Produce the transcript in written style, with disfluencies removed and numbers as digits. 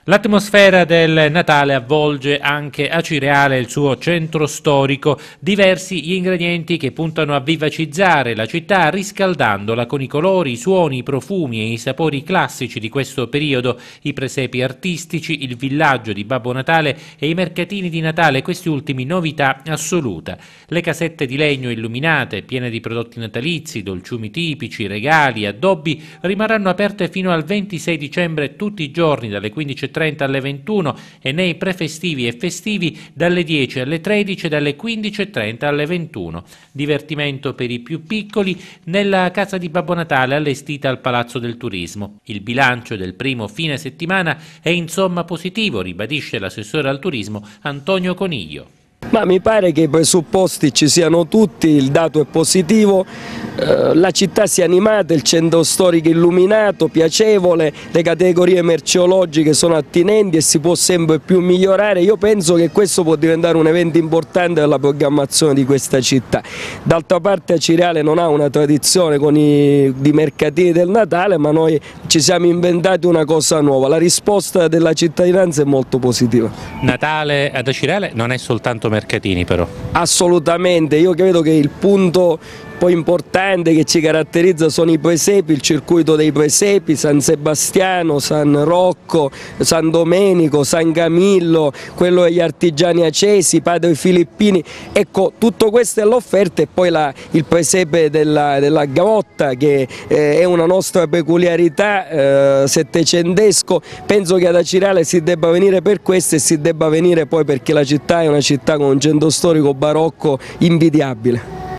L'atmosfera del Natale avvolge anche Acireale e il suo centro storico, diversi gli ingredienti che puntano a vivacizzare la città riscaldandola con i colori, i suoni, i profumi e i sapori classici di questo periodo, i presepi artistici, il villaggio di Babbo Natale e i mercatini di Natale, questi ultimi novità assoluta. Le casette di legno illuminate, piene di prodotti natalizi, dolciumi tipici, regali, addobbi, rimarranno aperte fino al 26 dicembre tutti i giorni dalle 15:30 alle 21 e nei prefestivi e festivi dalle 10 alle 13 e dalle 15:30 alle 21. Divertimento per i più piccoli nella casa di Babbo Natale allestita al Palazzo del Turismo. Il bilancio del primo fine settimana è insomma positivo, ribadisce l'assessore al turismo Antonio Coniglio. Ma mi pare che i presupposti ci siano tutti, il dato è positivo, la città sia animata, il centro storico illuminato, piacevole, le categorie merceologiche sono attinenti e si può sempre più migliorare. Io penso che questo può diventare un evento importante nella programmazione di questa città. D'altra parte Acireale non ha una tradizione di mercatini del Natale, ma noi ci siamo inventati una cosa nuova. La risposta della cittadinanza è molto positiva. Natale ad Acireale non è soltanto mercatini però. Assolutamente, io credo che il punto poi importante che ci caratterizza sono i presepi, il circuito dei presepi, San Sebastiano, San Rocco, San Domenico, San Camillo, quello degli artigiani acesi, Padre Filippini, ecco tutto questo è l'offerta e poi il presepe della grotta che è una nostra peculiarità settecentesco. Penso che ad Acireale si debba venire per questo e si debba venire poi perché la città è una città con un centro storico barocco invidiabile.